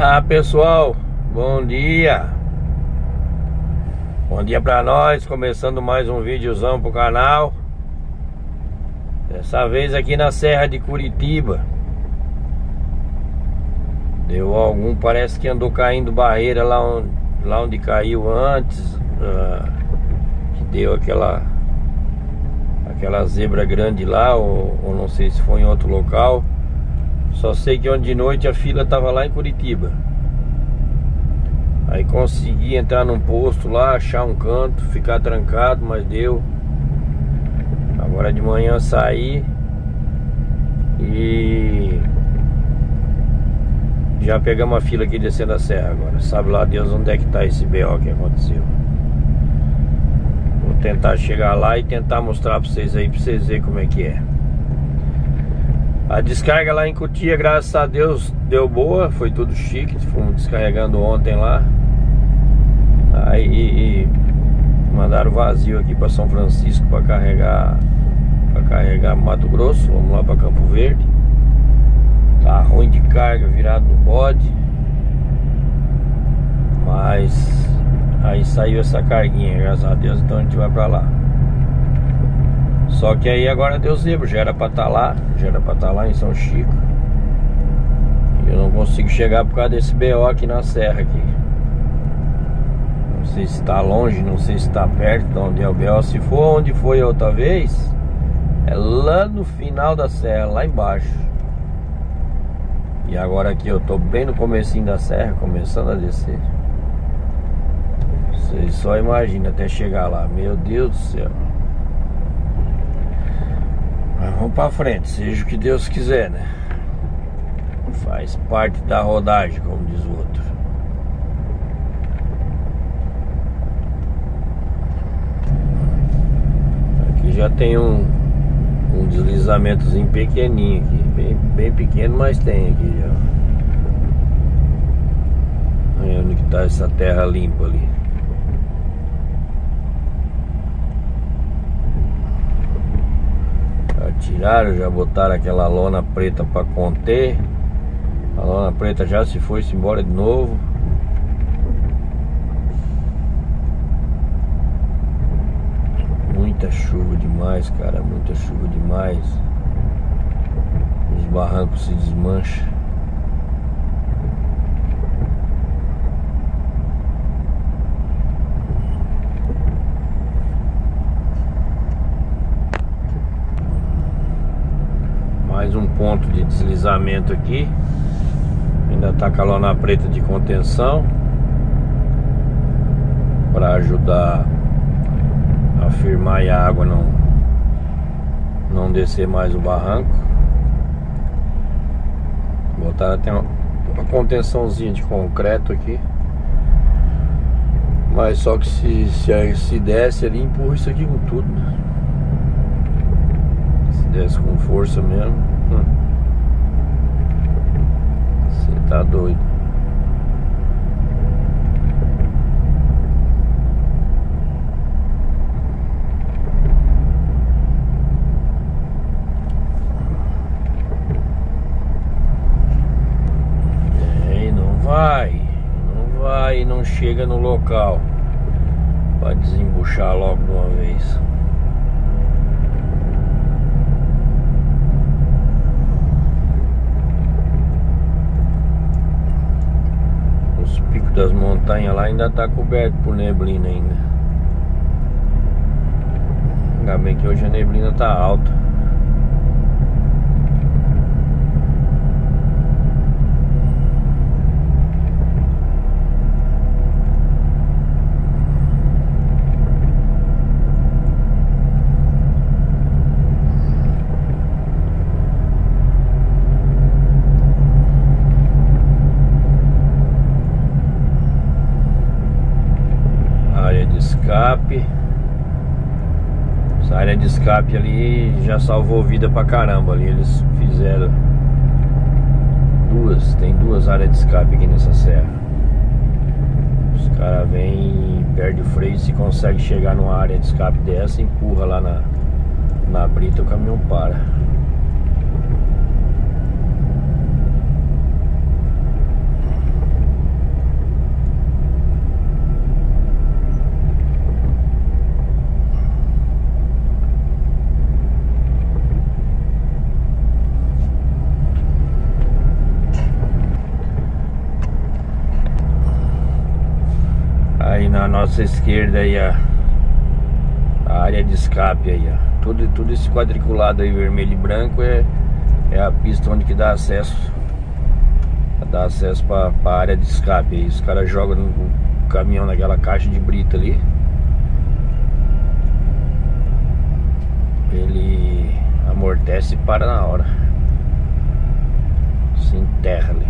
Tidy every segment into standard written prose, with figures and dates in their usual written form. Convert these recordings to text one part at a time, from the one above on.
Ah, pessoal, bom dia. Bom dia pra nós, começando mais um videozão pro canal. Dessa vez aqui na Serra de Curitiba. Deu algum, parece que andou caindo barreira lá onde caiu antes, que deu aquela zebra grande lá, ou não sei se foi em outro local. Só sei que ontem de noite a fila tava lá em Curitiba. Aí consegui entrar num posto lá, achar um canto, ficar trancado, mas deu. Agora de manhã saí e já pegamos a fila aqui descendo a serra agora. Sabe lá Deus onde é que tá esse BO que aconteceu. Vou tentar chegar lá e tentar mostrar pra vocês aí, pra vocês verem como é que é. A descarga lá em Cotia, graças a Deus, deu boa, foi tudo chique. Fomos descarregando ontem lá. Aí mandaram vazio aqui para São Francisco para carregar Mato Grosso. Vamos lá para Campo Verde. Tá ruim de carga, virado no bode. Mas aí saiu essa carguinha, graças a Deus, então a gente vai para lá. Só que aí agora deu zebra, já era pra estar lá em São Chico. E eu não consigo chegar por causa desse BO aqui na serra aqui. Não sei se está longe, não sei se está perto de onde é o BO. Se for onde foi a outra vez, é lá no final da serra, lá embaixo. E agora aqui eu tô bem no comecinho da serra, começando a descer. Vocês só imaginam até chegar lá, meu Deus do céu. Mas vamos pra frente, seja o que Deus quiser, né? Faz parte da rodagem, como diz o outro. Aqui já tem um deslizamentozinho pequenininho aqui, bem pequeno, mas tem aqui já. Olha onde que tá essa terra limpa ali. Tiraram, já botaram aquela lona preta para conter. A lona preta já se foi-se embora de novo. Muita chuva demais, cara, muita chuva demais. Os barrancos se desmancham. Mais um ponto de deslizamento aqui. Ainda tá com a lona preta de contenção para ajudar a firmar e a água não descer mais o barranco. Botaram até uma contençãozinha de concreto aqui. Mas só que se desce ali, empurra isso aqui com tudo, né? Desce com força mesmo. Você tá doido. E não chega no local pra desembuchar logo de uma vez. Das montanhas lá ainda tá coberto por neblina ainda. Ainda bem que hoje a neblina tá alta. Escape. Essa área de escape ali já salvou vida pra caramba. Ali eles fizeram tem duas áreas de escape aqui nessa serra. Os caras vêm, perde o freio, se consegue chegar numa área de escape dessa, empurra lá na brita, o caminhão para. nossa esquerda aí a área de escape aí, ó. Tudo esse quadriculado aí vermelho e branco é a pista onde que dá acesso para a área de escape aí. Os caras jogam o caminhão naquela caixa de brita ali, ele amortece e para na hora, se enterra ali.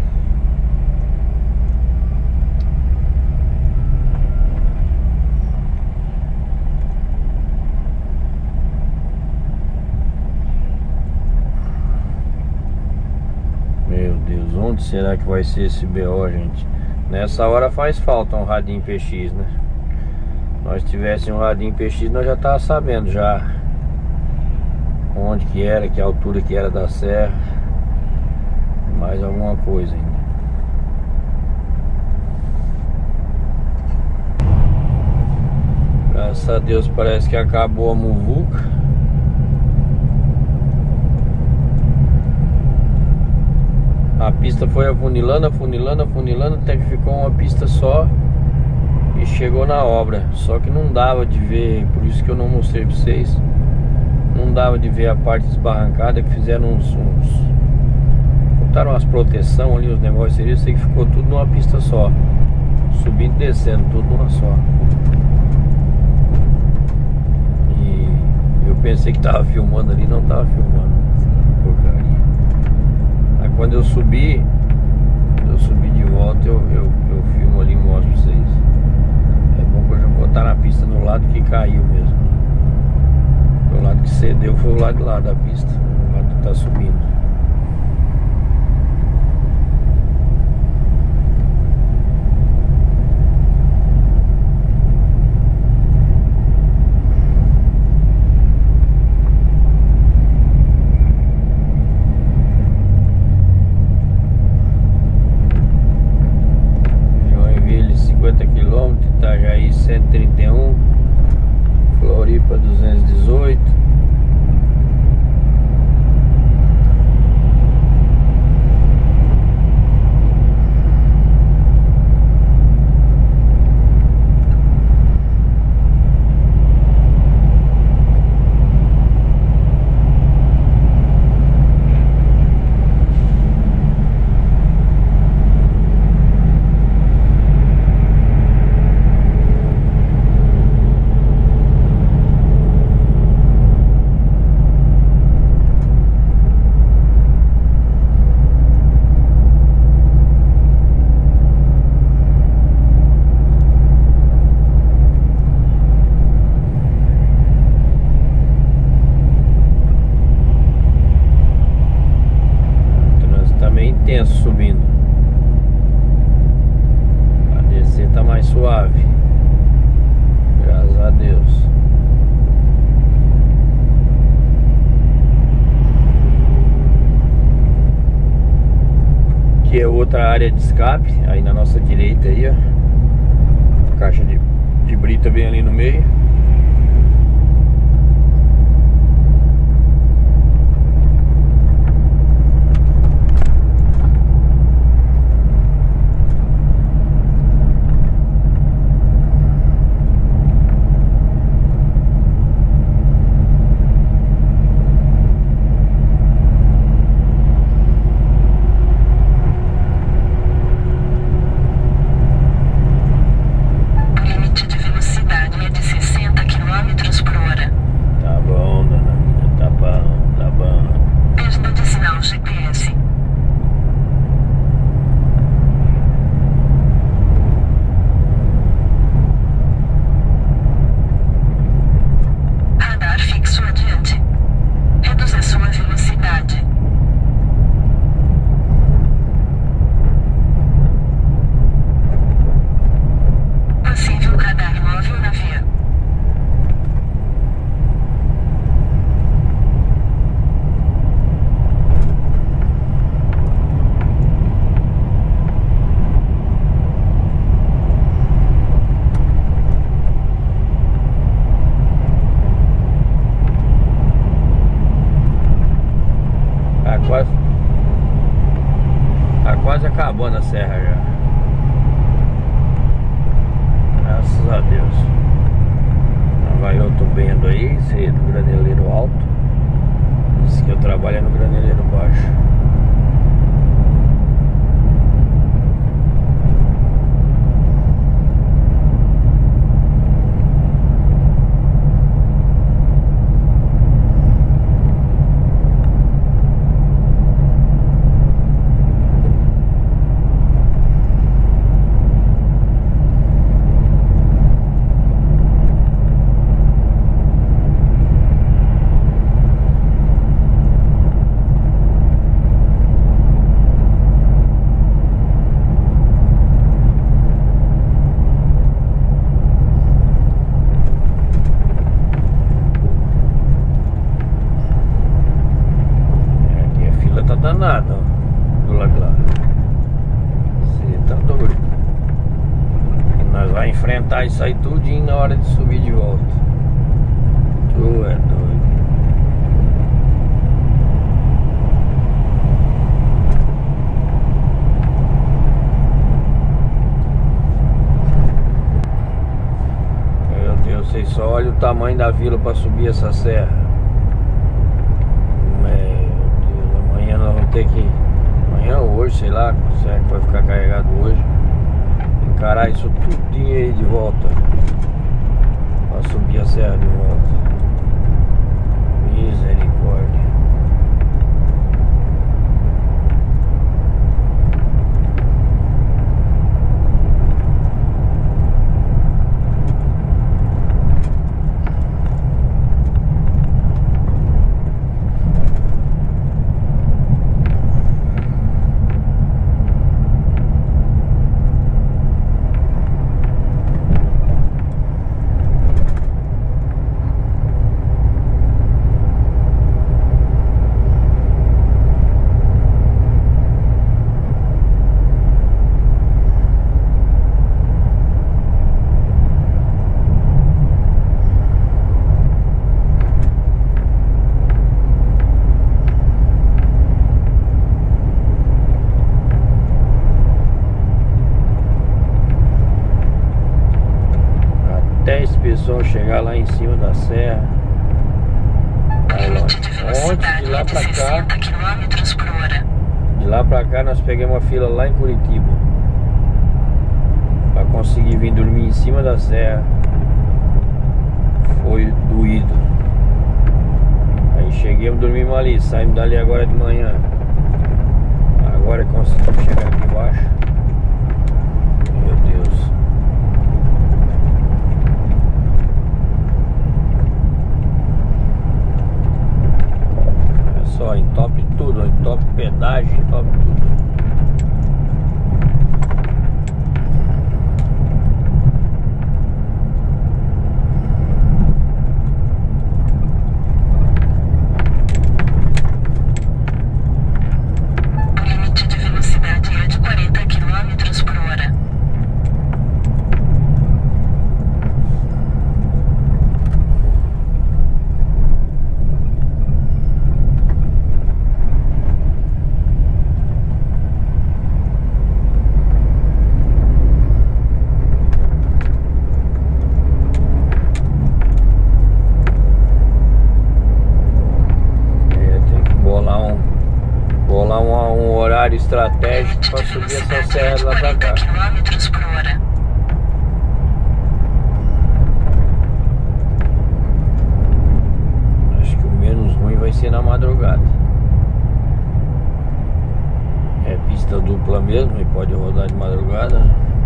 Meu Deus, onde será que vai ser esse BO, gente? Nessa hora faz falta um radinho PX, né? Se nós tivéssemos um radinho PX, nós já tava sabendo já onde que era, que altura que era da serra, mais alguma coisa ainda. Graças a Deus parece que acabou a muvuca. A pista foi afunilando, até que ficou uma pista só e chegou na obra. Só que não dava de ver, por isso que eu não mostrei pra vocês. Não dava de ver a parte desbarrancada, que fizeram botaram umas proteção ali, os negócios ali. Eu sei que ficou tudo numa pista só, subindo e descendo, tudo numa só. E eu pensei que tava filmando ali, não tava filmando. Porcaria. Aí quando eu subi de volta, eu filmo ali e mostro pra vocês. É bom que eu já vou botar na pista no lado que caiu mesmo. O lado que cedeu foi o lado de lá da pista, o lado que tá subindo. Joinville 50 km, Itajaí 131, Floripa 218. Intenso subindo. A descer tá mais suave, graças a Deus. Aqui é outra área de escape, aí na nossa direita aí, ó. Caixa de brita bem ali no meio. Limite de velocidade é de 60 encarar e sair tudinho na hora de subir de volta. Tu é doido. Meu Deus, vocês só olham o tamanho da vila para subir essa serra. Meu Deus, amanhã nós vamos ter que... Amanhã ou hoje, sei lá, será que vai ficar carregado hoje? Encarar isso tudinho aí de volta pra subir a serra de volta. Misericórdia. Até esse pessoal chegar lá em cima da serra. Ontem de lá pra cá, de lá pra cá nós pegamos uma fila lá em Curitiba pra conseguir vir dormir em cima da serra. Foi doído. Aí chegamos, dormimos ali, saímos dali agora de manhã. Agora conseguimos chegar aqui embaixo. Meu Deus. Olha só, entope tudo, entope pedágio, entope tudo. Um horário estratégico para subir essa serra lá pra cá. Acho que o menos ruim vai ser na madrugada. É pista dupla mesmo e pode rodar de madrugada.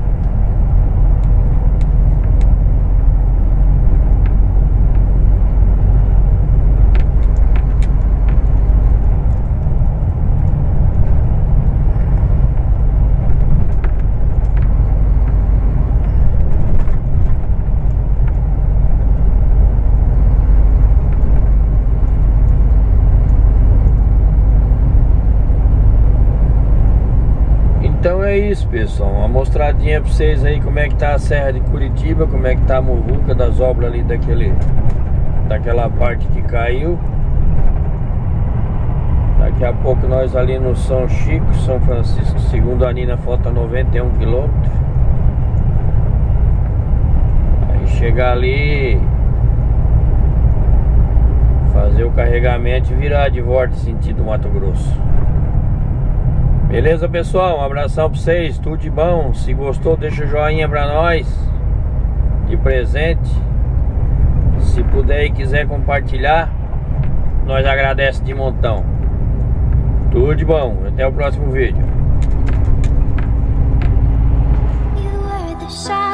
Então é isso, pessoal, uma mostradinha pra vocês aí como é que tá a Serra de Curitiba, como é que tá a muvuca das obras ali daquela parte que caiu. Daqui a pouco nós ali no São Chico, São Francisco, segundo a Nina, falta 91 km. Aí chegar ali, fazer o carregamento e virar de volta sentido Mato Grosso. Beleza, pessoal? Um abração pra vocês, tudo de bom. Se gostou, deixa o joinha pra nós de presente. Se puder e quiser compartilhar, nós agradecemos de montão. Tudo de bom, até o próximo vídeo.